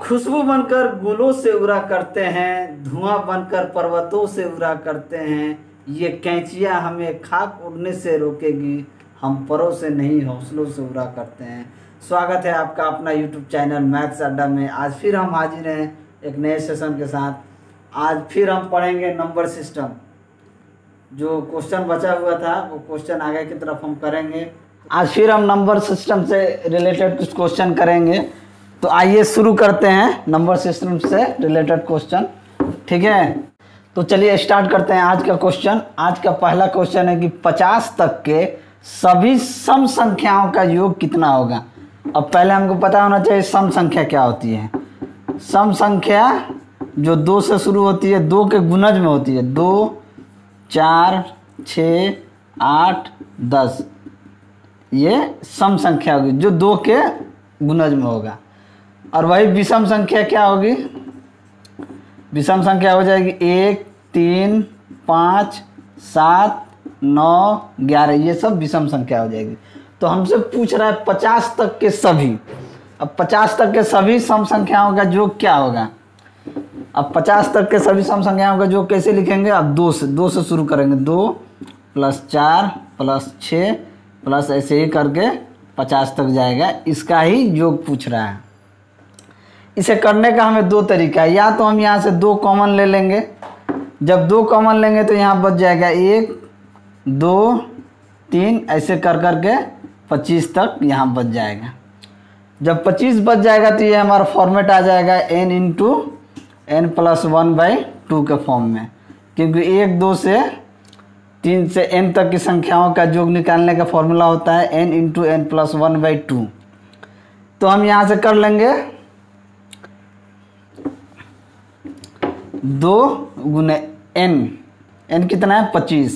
खुशबू बनकर गुलों से उड़ा करते हैं, धुआं बनकर पर्वतों से उड़ा करते हैं। ये कैंचियाँ हमें खाक उड़ने से रोकेगी, हम परों से नहीं हौसलों से उड़ा करते हैं। स्वागत है आपका अपना यूट्यूब चैनल मैथ्स अड्डा में। आज फिर हम हाजिर हैं एक नए सेशन के साथ। आज फिर हम पढ़ेंगे नंबर सिस्टम। जो क्वेश्चन बचा हुआ था वो क्वेश्चन आगे की तरफ हम करेंगे। आज फिर हम नंबर सिस्टम से रिलेटेड कुछ क्वेश्चन करेंगे। तो आइए शुरू करते हैं नंबर सिस्टम से रिलेटेड क्वेश्चन। ठीक है, तो चलिए स्टार्ट करते हैं आज का क्वेश्चन। आज का पहला क्वेश्चन है कि 50 तक के सभी सम संख्याओं का योग कितना होगा। अब पहले हमको पता होना चाहिए सम संख्या क्या होती है। सम संख्या जो 2 से शुरू होती है, 2 के गुणज में होती है। 2, 4, 6, 8, 10 ये सम संख्या होगी जो 2 के गुणज में होगा। और वही विषम संख्या क्या होगी? विषम संख्या हो जाएगी 1, 3, 5, 7, 9, 11 ये सब विषम संख्या हो जाएगी। तो हमसे पूछ रहा है 50 तक के सभी। अब 50 तक के सभी सम संख्याओं का योग क्या होगा। अब 50 तक के सभी सम संख्याओं का योग कैसे लिखेंगे? अब 2 से शुरू करेंगे। 2 + 4 + 6 प्लस ऐसे ही करके 50 तक जाएगा। इसका ही योग पूछ रहा है। इसे करने का हमें 2 तरीका है। या तो हम यहाँ से 2 कॉमन ले लेंगे। जब 2 कॉमन लेंगे तो यहाँ बच जाएगा 1, 2, 3 ऐसे कर करके 25 तक यहाँ बच जाएगा। जब 25 बच जाएगा तो ये हमारा फॉर्मेट आ जाएगा n × n + 1/2 के फॉर्म में। क्योंकि 1, 2 से 3 से n तक की संख्याओं का योग निकालने का फॉर्मूला होता है n × n + 1/2। तो हम यहाँ से कर लेंगे 2 × n कितना है? 25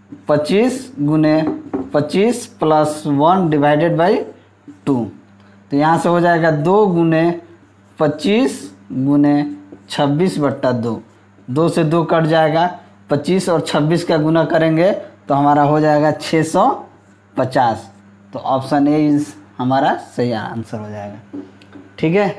× 25 + 1/2। तो यहाँ से हो जाएगा 2 × 25 × 26/2। 2 से 2 कट जाएगा। 25 और 26 का गुना करेंगे तो हमारा हो जाएगा 650। तो ऑप्शन ए इज हमारा सही आंसर हो जाएगा। ठीक है,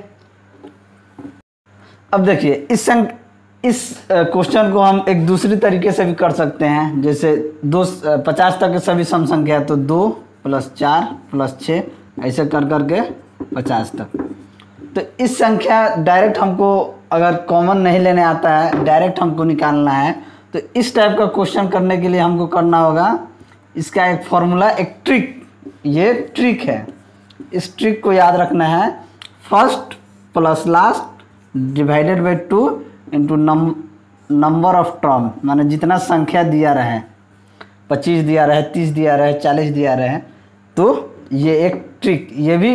अब देखिए इस क्वेश्चन को हम एक दूसरी तरीके से भी कर सकते हैं। जैसे 50 तक के सभी सम संख्या है तो 2 + 4 + 6 ऐसे कर करके 50 तक। तो इस संख्या डायरेक्ट हमको अगर कॉमन नहीं लेने आता है, डायरेक्ट हमको निकालना है, तो इस टाइप का क्वेश्चन करने के लिए हमको करना होगा इसका एक फॉर्मूला, एक ट्रिक। ये ट्रिक है, इस ट्रिक को याद रखना है। First + last / 2 into number of term, माने जितना संख्या दिया रहे, 25 दिया रहे, 30 दिया रहे, 40 दिया रहे। तो ये एक ट्रिक, ये भी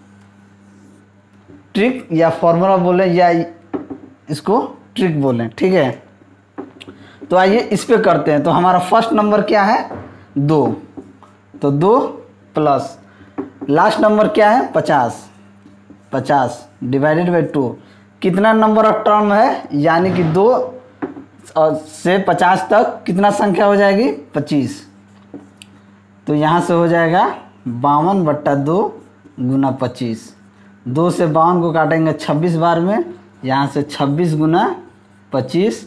ट्रिक या फॉर्मूला बोलें या इसको ट्रिक बोलें। ठीक है, तो आइए इस पे करते हैं। तो हमारा फर्स्ट नंबर क्या है? 2। तो 2 प्लस लास्ट नंबर क्या है? 50 / 2। कितना नंबर ऑफ टर्म है? यानी कि 2 से 50 तक कितना संख्या हो जाएगी? 25। तो यहाँ से हो जाएगा 52/2 × 25। 2 से 52 को काटेंगे 26 बार में। यहाँ से 26 × 25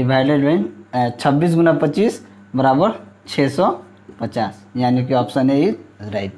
26 × 25 = 650। यानी कि ऑप्शन ए इज राइट।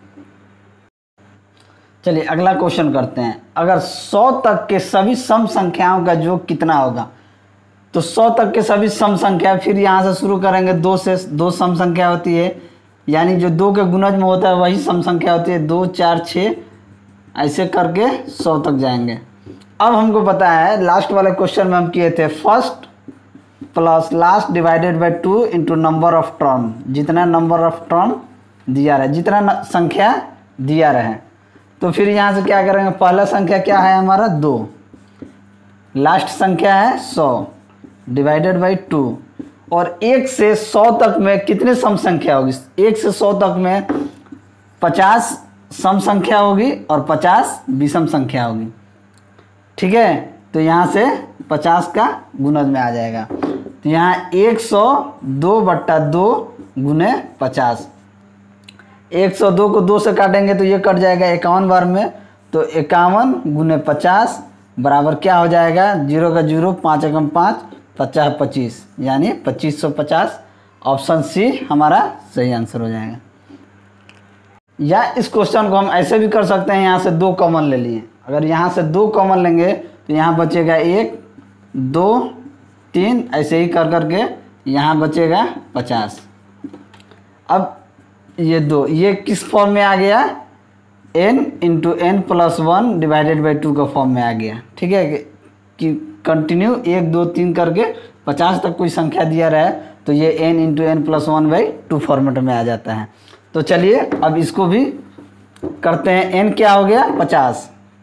चलिए अगला क्वेश्चन करते हैं। अगर 100 तक के सभी सम संख्याओं का योग कितना होगा। तो 100 तक के सभी सम संख्या, फिर यहाँ से शुरू करेंगे। 2 से 2 सम संख्या होती है, यानी जो 2 के गुणज में होता है वही सम संख्या होती है। 2, 4, 6 ऐसे करके 100 तक जाएंगे। अब हमको पता है लास्ट वाले क्वेश्चन में हम किए थे first + last / 2 into number of term. जितना नंबर ऑफ टर्म दिया रहे, जितना संख्या दिया रहे। तो फिर यहाँ से क्या करेंगे? पहला संख्या क्या है हमारा? 2। लास्ट संख्या है 100 / 2। और 1 से 100 तक में कितने सम संख्या होगी? 1 से 100 तक में 50 सम संख्या होगी और 50 विषम संख्या होगी। ठीक है, तो यहाँ से 50 का गुणज में आ जाएगा। तो यहाँ 102/2 × 50। 102 को 2 से काटेंगे तो ये कट जाएगा 51 बार में। तो 51 × 50 बराबर क्या हो जाएगा, 0 का 0, 5 एकम 5, 50 25, यानी 2550। ऑप्शन सी हमारा सही आंसर हो जाएगा। या इस क्वेश्चन को हम ऐसे भी कर सकते हैं, यहाँ से 2 कॉमन ले लिए। अगर यहाँ से 2 कॉमन लेंगे तो यहाँ बचेगा 1 2 3, ऐसे ही कर करके यहाँ बचेगा 50। अब ये 2, ये किस फॉर्म में आ गया, n into n plus 1 divided by 2 का फॉर्म में आ गया। ठीक है कि कंटिन्यू 1 2 3 करके 50 तक कोई संख्या दिया रहा है तो ये n into n plus 1 by 2 format में आ जाता है। तो चलिए अब इसको भी करते हैं। n क्या हो गया 50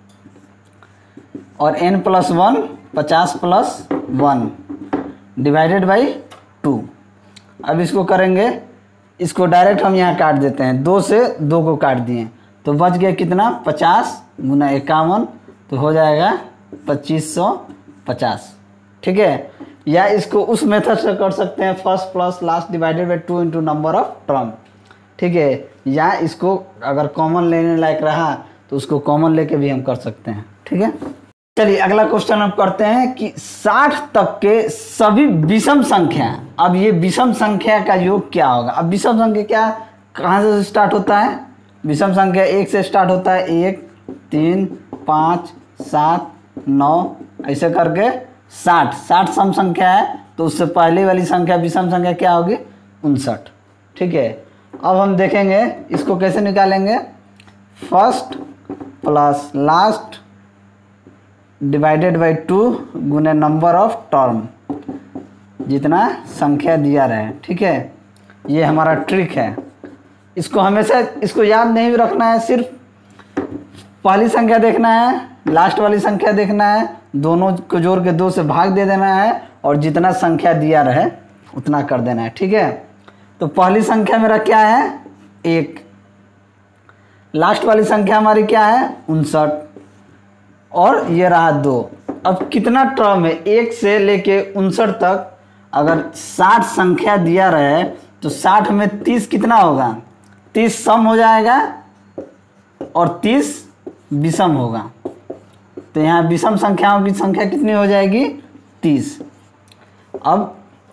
और n plus 1 50 plus 1 divided by 2। अब इसको करेंगे, इसको डायरेक्ट हम यहाँ काट देते हैं, 2 से 2 को काट दिए तो बच गया कितना 50 गुना 51, तो हो जाएगा 2550। ठीक है, या इसको उस मेथड से कर सकते हैं, first plus last divided by 2 into number of term. ठीक है, या इसको अगर कॉमन लेने लायक रहा तो उसको कॉमन लेके भी हम कर सकते हैं। ठीक है, चलिए अगला क्वेश्चन हम करते हैं कि 60 तक के सभी विषम संख्या। अब ये विषम संख्या का योग क्या होगा। अब विषम संख्या क्या कहाँ से स्टार्ट होता है, विषम संख्या 1 से स्टार्ट होता है, 1 3 5 7 9 ऐसे करके 60 सम संख्या है, तो उससे पहले वाली संख्या विषम संख्या क्या होगी 59। ठीक है, अब हम देखेंगे इसको कैसे निकालेंगे, first plus last divided by 2 गुने नंबर ऑफ टर्म, जितना संख्या दिया रहे। ठीक है, ये हमारा ट्रिक है। इसको हमेशा इसको याद नहीं भी रखना है, सिर्फ पहली संख्या देखना है, लास्ट वाली संख्या देखना है, दोनों को जोड़ के 2 से भाग दे देना है और जितना संख्या दिया रहे उतना कर देना है। ठीक है, तो पहली संख्या मेरा क्या है 1, लास्ट वाली संख्या हमारी क्या है 59 और ये रहा 2। अब कितना टर्म है 1 से लेके 59 तक, अगर 60 संख्या दिया रहे तो 60 में 30 कितना होगा, 30 सम हो जाएगा और 30 विषम होगा। तो यहाँ विषम संख्याओं की संख्या कितनी हो जाएगी 30। अब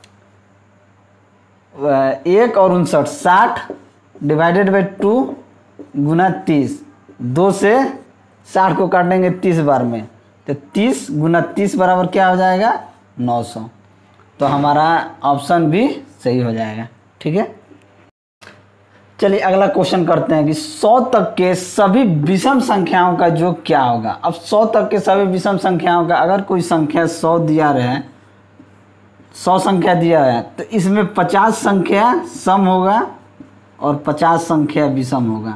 1 और 59, 60 डिवाइडेड बाई 2 गुना 30, 2 से 60 को काटेंगे 30 बार में, तो 30 गुना 30 बराबर क्या हो जाएगा 900। तो हमारा ऑप्शन भी सही हो जाएगा। ठीक है, चलिए अगला क्वेश्चन करते हैं कि 100 तक के सभी विषम संख्याओं का योग क्या होगा। अब 100 तक के सभी विषम संख्याओं का, अगर कोई संख्या 100 दिया रहे, 100 संख्या दिया है तो इसमें 50 संख्या सम होगा और 50 संख्या विषम होगा।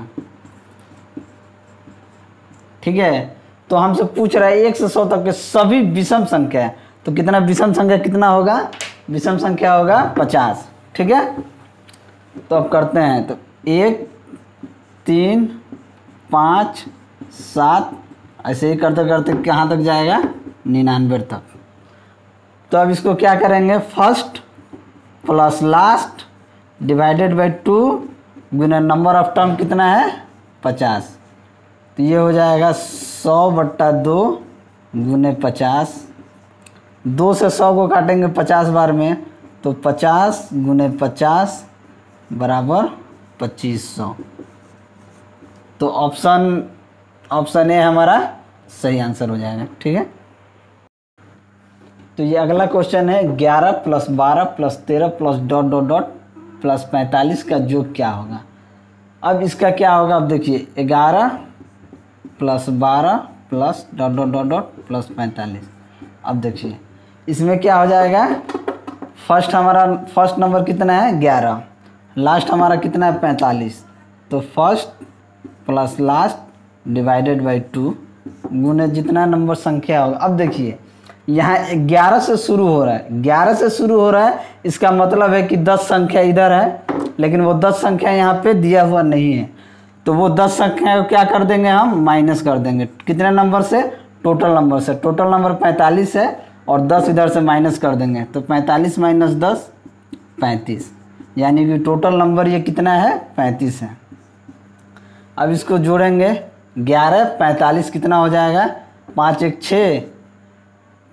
ठीक है, तो हमसे पूछ रहा है 1 से 100 तक के सभी विषम संख्या है, तो कितना विषम संख्या कितना होगा, विषम संख्या होगा 50। ठीक है, तो अब करते हैं, तो 1 3 5 7 ऐसे ही करते करते कहाँ तक जाएगा 99 तक। तो अब इसको क्या करेंगे, first plus last divided by 2 गुना नंबर ऑफ टर्म कितना है 50, तो ये हो जाएगा 100/2 गुने 50। 2 से 100 को काटेंगे 50 बार में, तो 50 गुने 50 बराबर 2500। तो ऑप्शन ए हमारा सही आंसर हो जाएगा। ठीक है, तो ये अगला क्वेश्चन है 11 + 12 + 13 + डॉट डॉट डॉट + 45 का योग क्या होगा। अब इसका क्या होगा, अब देखिए 11 + 12 + डॉट डॉट डॉट डॉट + 45। अब देखिए इसमें क्या हो जाएगा, फर्स्ट नंबर कितना है 11, लास्ट हमारा कितना है 45, तो first plus last divided by 2 गुने जितना नंबर संख्या होगा। अब देखिए यहाँ 11 से शुरू हो रहा है, 11 से शुरू हो रहा है, इसका मतलब है कि 10 संख्या इधर है, लेकिन वो 10 संख्या यहाँ पे दिया हुआ नहीं है, तो वो 10 संख्या को क्या कर देंगे हम माइनस कर देंगे। कितने नंबर से, टोटल नंबर से, टोटल नंबर 45 है और 10 इधर से माइनस कर देंगे, तो 45 - 10 35, यानी कि टोटल नंबर ये कितना है 35 है। अब इसको जोड़ेंगे 11 45 कितना हो जाएगा, 5 1 6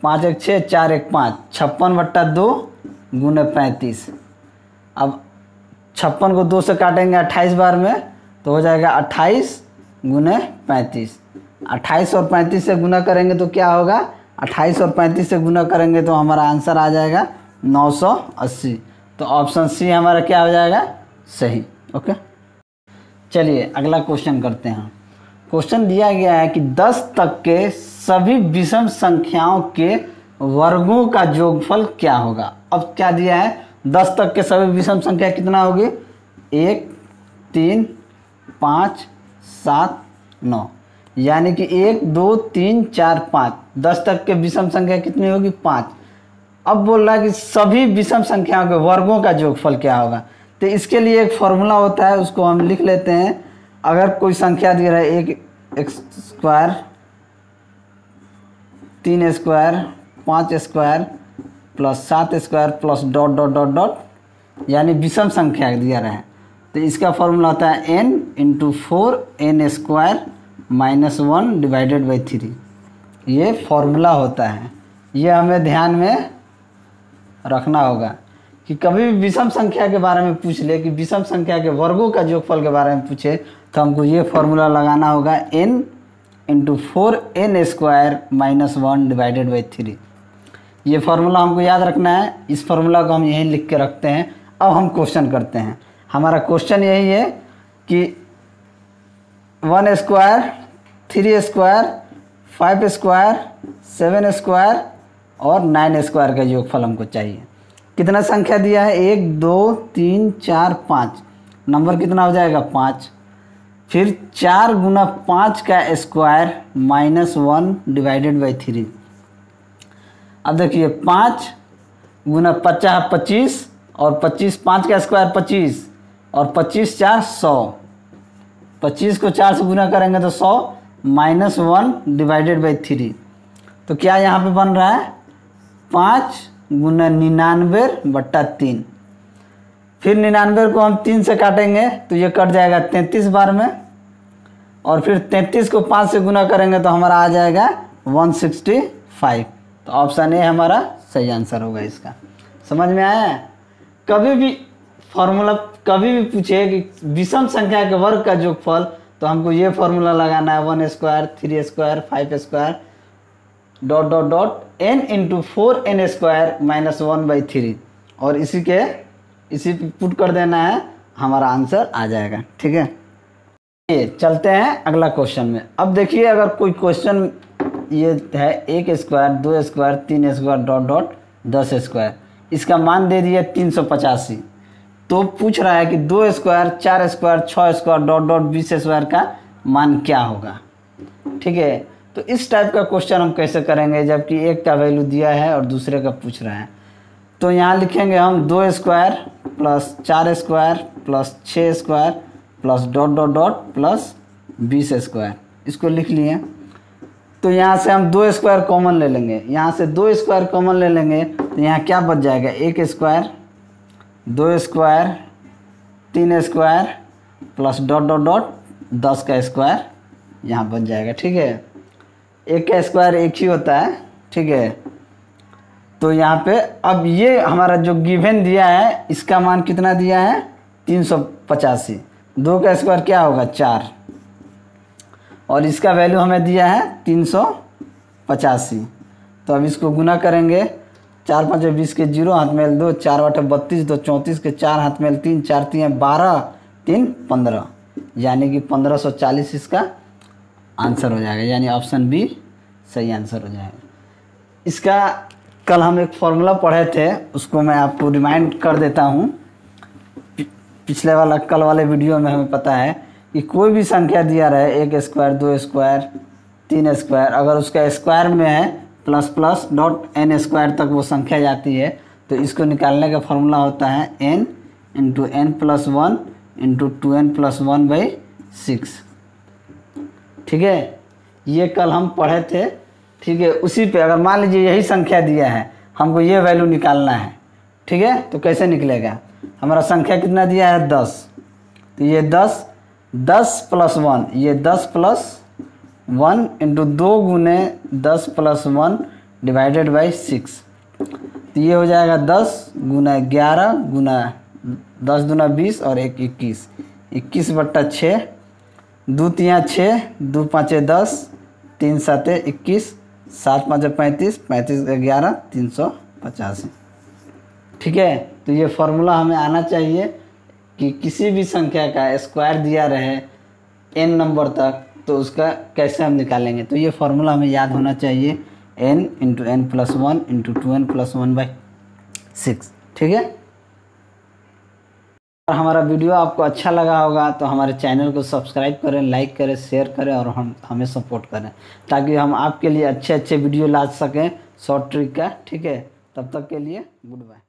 5 एक 6, 4 एक 5, 56/2 गुने 35। अब 56 को 2 से काटेंगे 28 बार में तो हो जाएगा 28 गुने 35। 28 और 35 से गुना करेंगे तो क्या होगा, 28 और 35 से गुना करेंगे तो हमारा आंसर आ जाएगा 980। तो ऑप्शन सी हमारा क्या हो जाएगा, सही। ओके, चलिए अगला क्वेश्चन करते हैं। क्वेश्चन दिया गया है कि 10 तक के सभी विषम संख्याओं के वर्गों का योगफल क्या होगा। अब क्या दिया है, 10 तक के सभी विषम संख्या कितना होगी, 1, 3, 5, 7, 9, यानी कि 1, 2, 3, 4, 5, 10 तक के विषम संख्या कितनी होगी, 5। अब बोल रहा है कि सभी विषम संख्याओं के वर्गों का योगफल क्या होगा। तो इसके लिए एक फॉर्मूला होता है, उसको हम लिख लेते हैं। अगर कोई संख्या दी रहा है 1 3 square 5 square plus 7 square plus dot dot dot dot, यानी विषम संख्या दिया रहा है, तो इसका फॉर्मूला होता है n × 4n² - 1 / 3। ये फॉर्मूला होता है, ये हमें ध्यान में रखना होगा कि कभी भी विषम संख्या के बारे में पूछ ले कि विषम संख्या के वर्गों का योगफल के बारे में पूछे तो हमको ये फॉर्मूला लगाना होगा n × 4n² - 1 / 3। ये फार्मूला हमको याद रखना है। इस फार्मूला को हम यहीं लिख के रखते हैं। अब हम क्वेश्चन करते हैं। हमारा क्वेश्चन यही है कि 1 स्क्वायर 3 स्क्वायर 5 स्क्वायर 7 स्क्वायर और 9 स्क्वायर का योगफल हमको चाहिए। कितना संख्या दिया है, 1 2 3 4 5, नंबर कितना हो जाएगा 5। फिर 4 × 5 का स्क्वायर -1 / 3। अब देखिए 5 × 50 25 और 25 5 का स्क्वायर 25 और 25 4 100। 25 को 4 से गुना करेंगे तो 100 -1 / 3। तो क्या यहाँ पे बन रहा है 5 × 99/3। फिर 99 को हम 3 से काटेंगे तो ये कट जाएगा 33 बार में, और फिर 33 को 5 से गुना करेंगे तो हमारा आ जाएगा 165। तो ऑप्शन ए हमारा सही आंसर होगा इसका। समझ में आया है। कभी भी फॉर्मूला कभी भी पूछे कि विषम संख्या के वर्ग का योगफल, तो हमको ये फॉर्मूला लगाना है 1 square 3 square 5 square dot dot dot n × 4n² - 1/3, और इसी पे पुट कर देना है, हमारा आंसर आ जाएगा। ठीक है, ये चलते हैं अगला क्वेश्चन में। अब देखिए अगर कोई क्वेश्चन ये है 1 square 2 square 3 square dot dot 10 square, इसका मान दे दिया 385। तो पूछ रहा है कि 2 square 4 square 6 square dot dot 20 square का मान क्या होगा। ठीक है, तो इस टाइप का क्वेश्चन हम कैसे करेंगे जबकि एक का वैल्यू दिया है और दूसरे का पूछ रहा है। तो यहाँ लिखेंगे हम 2 square plus 4 square plus 6 square plus dot dot dot plus 20 square, इसको लिख लिए। तो यहाँ से हम 2 स्क्वायर कॉमन ले लेंगे, यहाँ से 2 स्क्वायर कॉमन ले लेंगे तो यहाँ क्या बच जाएगा 1 square 2 square 3 square plus dot dot dot 10 का स्क्वायर यहाँ बन जाएगा। ठीक है, एक का स्क्वायर एक ही होता है। ठीक है, तो यहाँ पे अब ये हमारा जो गिवन दिया है इसका मान कितना दिया है 385। 2 का स्क्वायर क्या होगा 4, और इसका वैल्यू हमें दिया है 385। तो अब इसको गुना करेंगे, 4 5 20 के 0 हाथ में 2, 4 8 32 2 34 के 4 हाथ में 3, 4 3 12 3 15, यानी कि 1540 इसका आंसर हो जाएगा, यानी ऑप्शन बी सही आंसर हो जाएगा। इसका कल हम एक फॉर्मूला पढ़े थे, उसको मैं आपको रिमाइंड कर देता हूँ। पिछले वाला कल वाले वीडियो में हमें पता है कि कोई भी संख्या दिया रहे 1 स्क्वायर 2 स्क्वायर 3 स्क्वायर, अगर उसका स्क्वायर में है plus plus dot n square तक वो संख्या जाती है, तो इसको निकालने का फॉर्मूला होता है n × n + 1 × 2n + 1/6। ठीक है, ये कल हम पढ़े थे। ठीक है, उसी पे अगर मान लीजिए यही संख्या दिया है, हमको ये वैल्यू निकालना है। ठीक है, तो कैसे निकलेगा, हमारा संख्या कितना दिया है 10, तो ये 10 + 1, ये 10 + 1 × 2 × 10 + 1 डिवाइडेड बाई 6। तो ये हो जाएगा 10 गुना 11 गुना 10 दूना 20 और 1 21, 21/6, 2 तियाँ 6, 2 5 10, 3 7 21, 7 5 35, 35 11 385। ठीक है, तो ये फार्मूला हमें आना चाहिए कि किसी भी संख्या का स्क्वायर दिया रहे n नंबर तक तो उसका कैसे हम निकालेंगे। तो ये फार्मूला हमें याद होना चाहिए, n × n + 1 × 2n + 1/6। ठीक है, और हमारा वीडियो आपको अच्छा लगा होगा तो हमारे चैनल को सब्सक्राइब करें, लाइक करें, शेयर करें और हमें सपोर्ट करें, ताकि हम आपके लिए अच्छे अच्छे वीडियो ला सकें शॉर्ट ट्रिक का। ठीक है, तब तक के लिए गुड बाय।